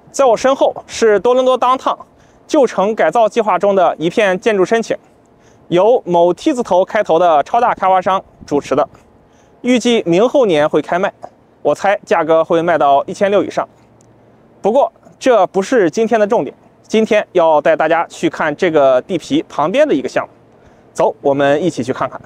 在我身后是多伦多 Downtown 旧城改造计划中的一片建筑申请，由某 T 字头开头的超大开发商主持的，预计明后年会开卖，我猜价格会卖到1600以上。不过这不是今天的重点，今天要带大家去看这个地皮旁边的一个项目，走，我们一起去看看。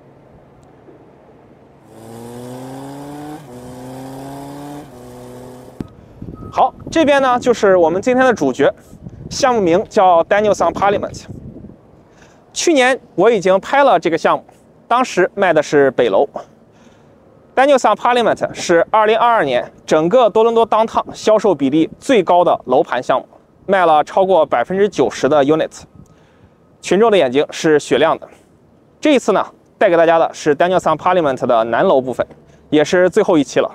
好，这边呢就是我们今天的主角，项目名叫 Danielson Parliament。去年我已经拍了这个项目，当时卖的是北楼。Danielson Parliament 是2022年整个多伦多 Downtown 销售比例最高的楼盘项目，卖了超过90%的 units， 群众的眼睛是雪亮的。这一次呢，带给大家的是 Danielson Parliament 的南楼部分，也是最后一期了。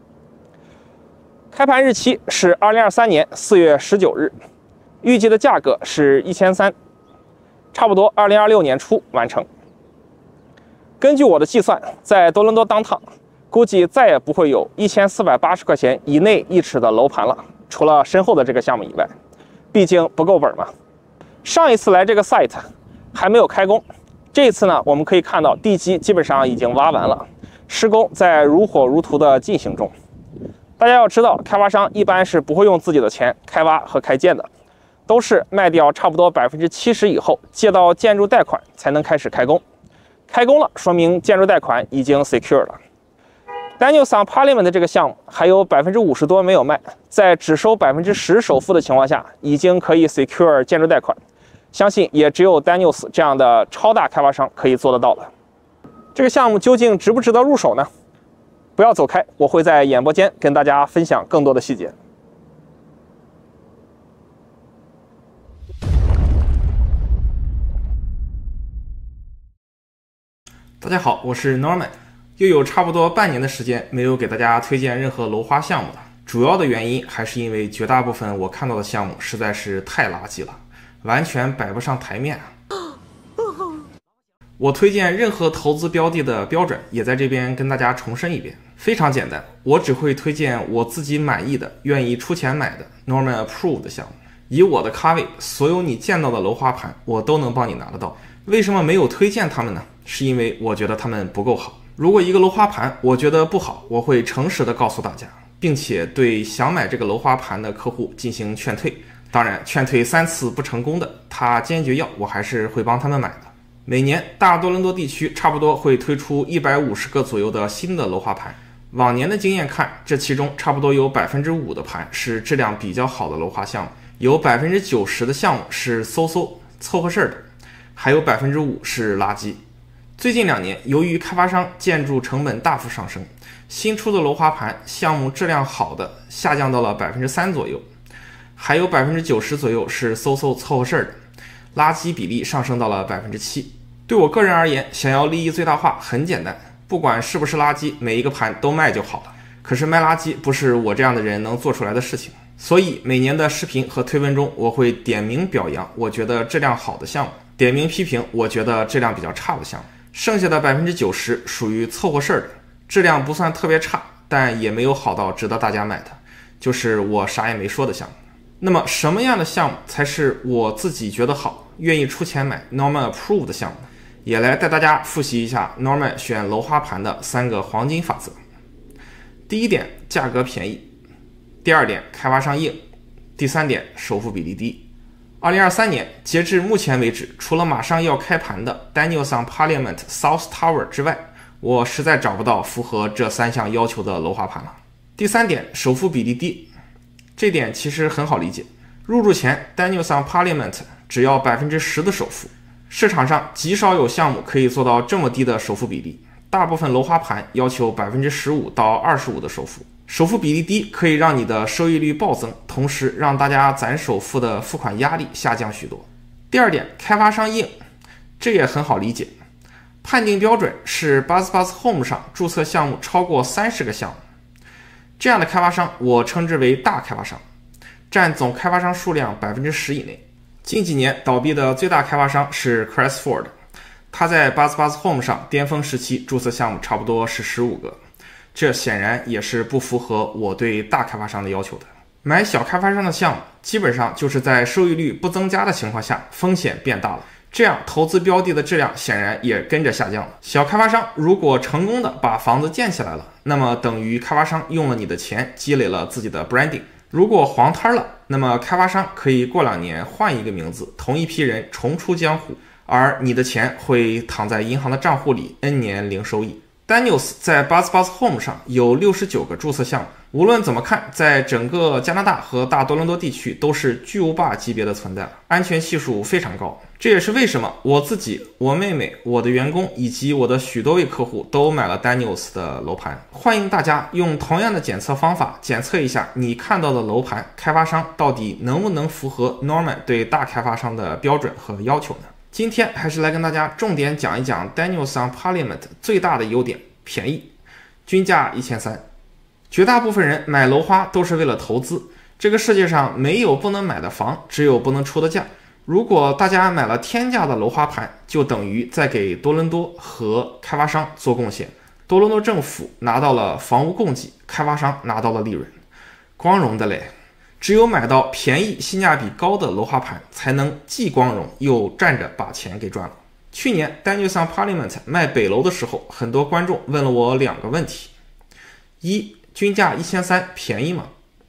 开盘日期是2023年4月19日，预计的价格是1300，差不多2026年初完成。根据我的计算，在多伦多 Downtown 估计再也不会有1480块钱以内1尺的楼盘了，除了身后的这个项目以外，毕竟不够本嘛。上一次来这个 site 还没有开工，这一次呢，我们可以看到地基基本上已经挖完了，施工在如火如荼的进行中。大家要知道，开发商一般是不会用自己的钱开挖和开建的，都是卖掉差不多70%以后，借到建筑贷款才能开始开工。开工了，说明建筑贷款已经 secure 了。Danielson Parliament 这个项目还有50%多没有卖，在只收10%首付的情况下，已经可以 secure 建筑贷款，相信也只有 Daniels 这样的超大开发商可以做得到了。这个项目究竟值不值得入手呢？不要走开，我会在演播间跟大家分享更多的细节。 大家好，我是 Norman， 又有差不多半年的时间没有给大家推荐任何楼花项目了。主要的原因还是因为绝大部分我看到的项目实在是太垃圾了，完全摆不上台面啊。我推荐任何投资标的的标准也在这边跟大家重申一遍，非常简单，我只会推荐我自己满意的、愿意出钱买的 Norman Approved 的项目。以我的咖位，所有你见到的楼花盘我都能帮你拿得到。为什么没有推荐他们呢？是因为我觉得他们不够好。如果一个楼花盘我觉得不好，我会诚实的告诉大家，并且对想买这个楼花盘的客户进行劝退。当然，劝退3次不成功的，他坚决要，我还是会帮他们买的。每年大多伦多地区差不多会推出150个左右的新的楼花盘，往年的经验看，这其中差不多有5%的盘是质量比较好的楼花项目，有90%的项目是凑合事儿的，还有5%是垃圾。最近2年，由于开发商建筑成本大幅上升，新出的楼花盘项目质量好的下降到了3%左右，还有90%左右是凑合事儿的，垃圾比例上升到了7%。对我个人而言，想要利益最大化很简单，不管是不是垃圾，每一个盘都卖就好了。可是卖垃圾不是我这样的人能做出来的事情，所以每年的视频和推文中，我会点名表扬我觉得质量好的项目，点名批评我觉得质量比较差的项目。剩下的90%属于凑合事儿的，质量不算特别差，但也没有好到值得大家买的，就是我啥也没说的项目。那么什么样的项目才是我自己觉得好，愿意出钱买 Norman Approved 的项目？也来带大家复习一下 Norman 选楼花盘的3个黄金法则。第一点，价格便宜；第二点，开发商硬；第三点，首付比例低。2023年截至目前为止，除了马上要开盘的 Danielson Parliament South Tower 之外，我实在找不到符合这3项要求的楼花盘了。第三点，首付比例低，这点其实很好理解。入住前 Danielson Parliament 只要10%的首付，市场上极少有项目可以做到这么低的首付比例，大部分楼花盘要求15%到25%的首付。首付比例低可以让你的收益率暴增，同时让大家攒首付的付款压力下降许多。第二点，开发商硬，这也很好理解。判定标准是 BuzzBuzz Home 上注册项目超过30个项目，这样的开发商我称之为大开发商，占总开发商数量10%以内。近几年倒闭的最大开发商是 Crestford， 他在 BuzzBuzz Home 上巅峰时期注册项目差不多是15个，这显然也是不符合我对大开发商的要求的。 买小开发商的项目，基本上就是在收益率不增加的情况下，风险变大了。这样投资标的的质量显然也跟着下降了。小开发商如果成功的把房子建起来了，那么等于开发商用了你的钱，积累了自己的 branding。如果黄摊了，那么开发商可以过2年换一个名字，同一批人重出江湖，而你的钱会躺在银行的账户里 N 年零收益。Daniels 在 BuzzBuzz Home 上有69个注册项目，无论怎么看，在整个加拿大和大多伦多地区都是巨无霸级别的存在，安全系数非常高。这也是为什么我自己、我妹妹、我的员工以及我的许多位客户都买了 Daniels 的楼盘。欢迎大家用同样的检测方法检测一下你看到的楼盘，开发商到底能不能符合 Norman 对大开发商的标准和要求呢？今天还是来跟大家重点讲一讲 Daniels on Parliament 最大的优点，便宜，均价1300。绝大部分人买楼花都是为了投资，这个世界上没有不能买的房，只有不能出的价。如果大家买了天价的楼花盘，就等于在给多伦多和开发商做贡献。多伦多政府拿到了房屋供给，开发商拿到了利润，光荣的嘞。只有买到便宜、性价比高的楼花盘，才能既光荣又站着把钱给赚了。去年 Daniels on Parliament 卖北楼的时候，很多观众问了我2个问题：一，均价1300便宜吗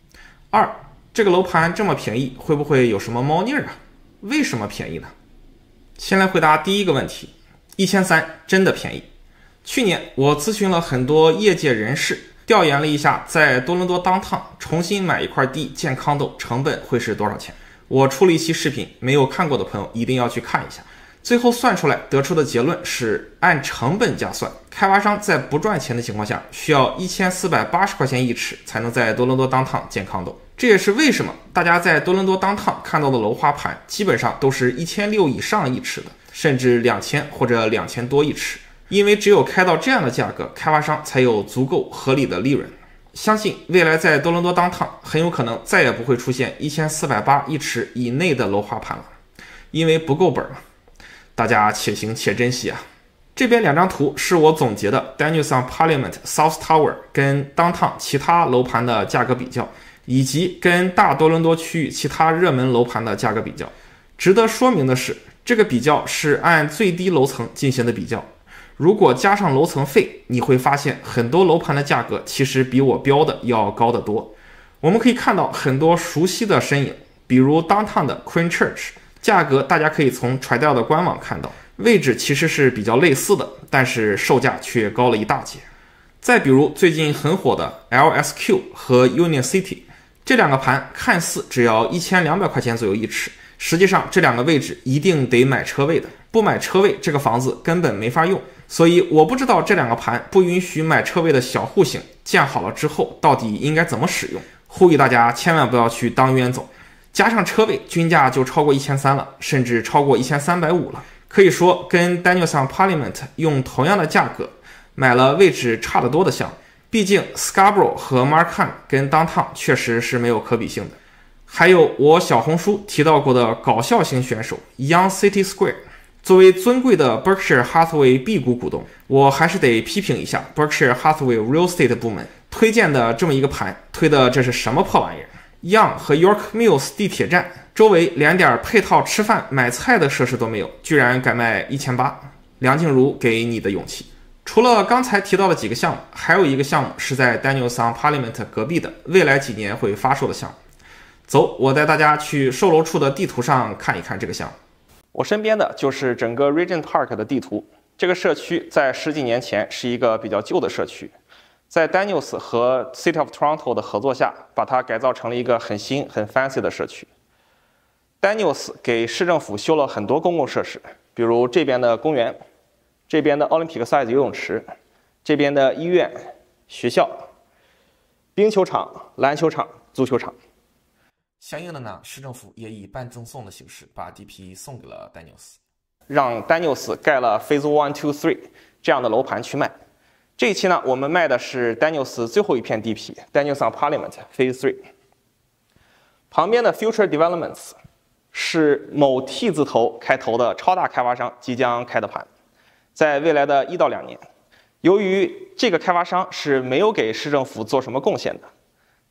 ？2，这个楼盘这么便宜，会不会有什么猫腻啊？为什么便宜呢？先来回答第一个问题，1300真的便宜。去年我咨询了很多业界人士，调研了一下在多伦多 downtown 重新买一块地建 condo 成本会是多少钱。我出了一期视频，没有看过的朋友一定要去看一下。最后算出来得出的结论是，按成本价算，开发商在不赚钱的情况下，需要1480块钱一尺才能在多伦多 downtown 建 condo。这也是为什么大家在多伦多 downtown 看到的楼花盘基本上都是1600以上一尺的，甚至2000或者2000多一尺。因为只有开到这样的价格，开发商才有足够合理的利润。相信未来在多伦多 downtown 很有可能再也不会出现1480一尺以内的楼花盘了，因为不够本了。大家且行且珍惜啊！这边2张图是我总结的 Daniels on Parliament South Tower 跟 downtown 其他楼盘的价格比较，以及跟大多伦多区域其他热门楼盘的价格比较。值得说明的是，这个比较是按最低楼层进行的比较。如果加上楼层费，你会发现很多楼盘的价格其实比我标的要高得多。我们可以看到很多熟悉的身影，比如 downtown 的 Queen Church， 价格大家可以从 Tridel 的官网看到，位置其实是比较类似的，但是售价却高了一大截。再比如最近很火的 LSQ 和 Union City， 这2个盘看似只要1200块钱左右一尺，实际上这2个位置一定得买车位的，不买车位这个房子根本没法用。所以我不知道这2个盘不允许买车位的小户型建好了之后到底应该怎么使用，呼吁大家千万不要去当冤种。加上车位均价就超过1300了，甚至超过1350了，可以说跟 Daniels on Parliament 用同样的价格买了位置差得多的项目。毕竟 Scarborough 和 Markham 跟 Downtown 确实是没有可比性的。还有我小红书提到过的搞笑型选手 Young City Square，作为尊贵的 Berkshire Hathaway B 股股东，我还是得批评一下 Berkshire Hathaway Real Estate 部门推荐的这么一个盘，推的这是什么破玩意儿 ？Young 和 York Mills 地铁站周围连点配套吃饭买菜的设施都没有，居然敢卖1800，梁静茹给你的勇气。除了刚才提到的几个项目，还有一个项目是在 Daniels on Parliament 隔壁的，未来几年会发售的项目。走，我带大家去售楼处的地图上看一看这个项目。我身边的就是整个 Regent Park 的地图。这个社区在10几年前是一个比较旧的社区，在 Daniels 和 City of Toronto 的合作下，把它改造成了一个很新、很 fancy 的社区。Daniels 给市政府修了很多公共设施，比如这边的公园，这边的 Olympic size 游泳池，这边的医院、学校、冰球场、篮球场、足球场。相应的呢，市政府也以半赠送的形式把地皮送给了 Daniels， 让 Daniels 盖了 Phase 1、2、3这样的楼盘去卖。这一期呢，我们卖的是 Daniels 最后一片地皮 Daniels on Parliament Phase 3。旁边的 Future Developments 是某 T 字头开头的超大开发商即将开的盘，在未来的1到2年。由于这个开发商是没有给市政府做什么贡献的，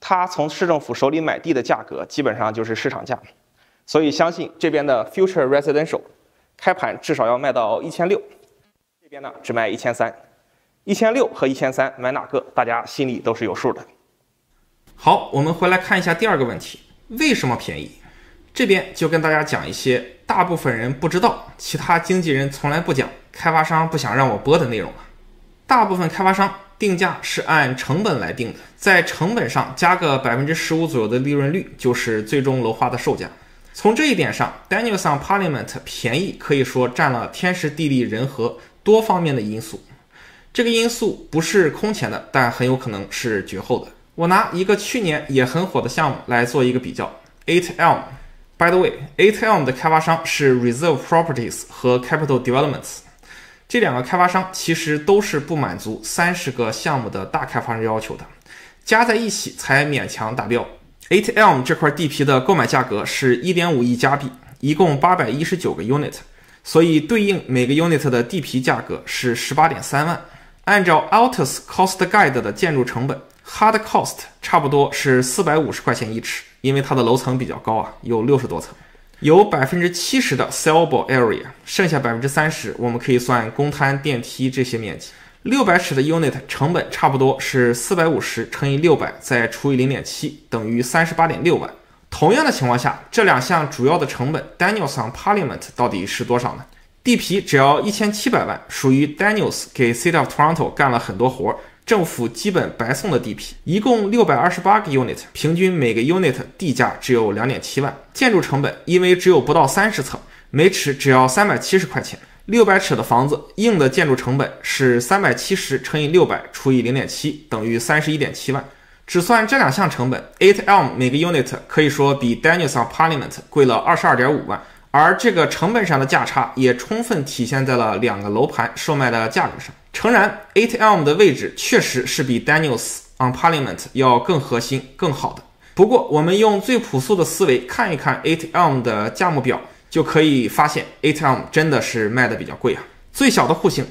他从市政府手里买地的价格基本上就是市场价，所以相信这边的 Future Residential 开盘至少要卖到1600，这边呢只卖1300，1600和1300买哪个，大家心里都是有数的。 好，我们回来看一下第二个问题，为什么便宜？这边就跟大家讲一些大部分人不知道，其他经纪人从来不讲，开发商不想让我播的内容了。大部分开发商定价是按成本来定的，在成本上加个15%左右的利润率，就是最终楼花的售价。从这一点上 ，Daniels on Parliament 便宜可以说占了天时地利人和多方面的因素。这个因素不是空前的，但很有可能是绝后的。我拿一个去年也很火的项目来做一个比较 ，8 Elm。By the way， 8 Elm 的开发商是 Reserve Properties 和 Capital Developments。这两个开发商其实都是不满足30个项目的大开发商要求的，加在一起才勉强达标。8 Elm 这块地皮的购买价格是 1.5 亿加币，一共819个 unit， 所以对应每个 unit 的地皮价格是 18.3万。按照 Altus Cost Guide 的建筑成本 Hard Cost 差不多是450块钱一尺，因为它的楼层比较高啊，有60多层。有 70% 的 sellable area， 剩下 30% 我们可以算公摊、电梯这些面积。600尺的 unit 成本差不多是450乘以600再除以 0.7 等于 38.6 万。同样的情况下，这两项主要的成本 Daniels on Parliament 到底是多少呢？地皮只要1700万，属于 Daniels 给 City of Toronto 干了很多活，政府基本白送的地皮，一共628个 unit， 平均每个 unit 地价只有 2.7 万。建筑成本因为只有不到30层，每尺只要370块钱。600尺的房子硬的建筑成本是370乘以600除以 0.7 等于 31.7 万。只算这两项成本 ，8 Elm 每个 unit 可以说比 Daniels on Parliament 贵了 22.5 万。而这个成本上的价差也充分体现在了两个楼盘售卖的价格上。诚然 8 Elm 的位置确实是比 Daniels on Parliament 要更核心更好的，不过我们用最朴素的思维看一看 8 Elm 的价目表，就可以发现8 Elm 真的是卖的比较贵啊。最小的户型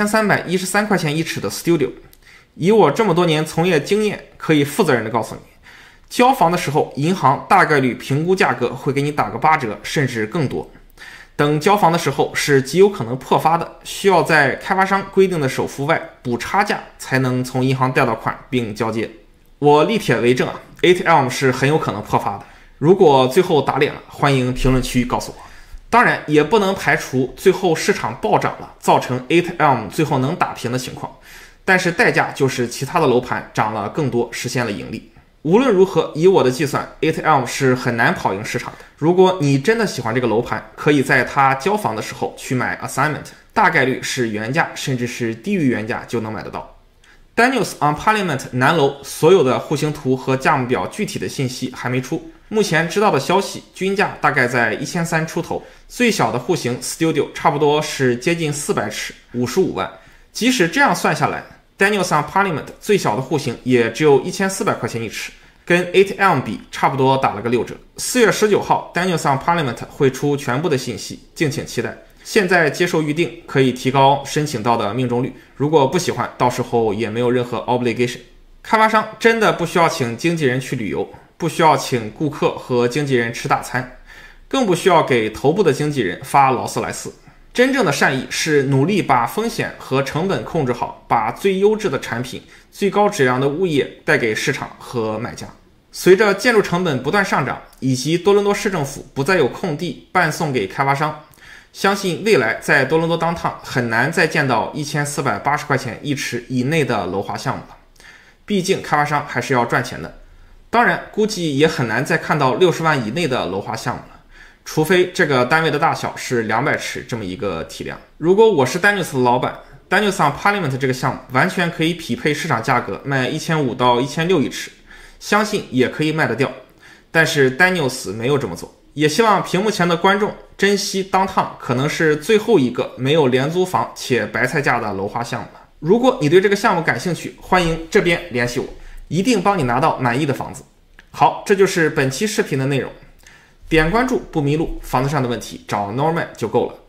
2313块钱一尺的 Studio， 以我这么多年从业经验，可以负责任的告诉你，交房的时候，银行大概率评估价格会给你打个8折，甚至更多。等交房的时候是极有可能破发的，需要在开发商规定的首付外补差价才能从银行贷到款并交接。我立帖为证啊，8 Elm 是很有可能破发的。如果最后打脸了，欢迎评论区告诉我。当然，也不能排除最后市场暴涨了，造成8 Elm 最后能打平的情况。但是代价就是其他的楼盘涨了更多，实现了盈利。无论如何，以我的计算 8 Elm 是很难跑赢市场的。如果你真的喜欢这个楼盘，可以在它交房的时候去买 assignment， 大概率是原价甚至是低于原价就能买得到。Daniels on Parliament 南楼所有的户型图和价目表具体的信息还没出，目前知道的消息均价大概在1300出头，最小的户型 Studio 差不多是接近400尺55万。即使这样算下来，Daniels on Parliament 最小的户型也只有1400块钱一尺，跟8 Elm 比差不多打了个6折。4月19号 Daniels on Parliament 会出全部的信息，敬请期待。现在接受预定可以提高申请到的命中率，如果不喜欢，到时候也没有任何 obligation。 开发商真的不需要请经纪人去旅游，不需要请顾客和经纪人吃大餐，更不需要给头部的经纪人发劳斯莱斯。真正的善意是努力把风险和成本控制好，把最优质的产品、最高质量的物业带给市场和买家。随着建筑成本不断上涨，以及多伦多市政府不再有空地伴送给开发商，相信未来在多伦多 downtown 很难再见到1480块钱一尺以内的楼花项目了。毕竟开发商还是要赚钱的，当然估计也很难再看到60万以内的楼花项目了。除非这个单位的大小是200尺这么一个体量。如果我是 Daniels 的老板， Daniels on Parliament 这个项目完全可以匹配市场价格卖1500到1600一尺，相信也可以卖得掉。但是 Daniels 没有这么做。也希望屏幕前的观众珍惜 downtown 可能是最后一个没有廉租房且白菜价的楼花项目了。如果你对这个项目感兴趣，欢迎这边联系我，一定帮你拿到满意的房子。好，这就是本期视频的内容。点关注不迷路，房子上的问题找 Norman 就够了。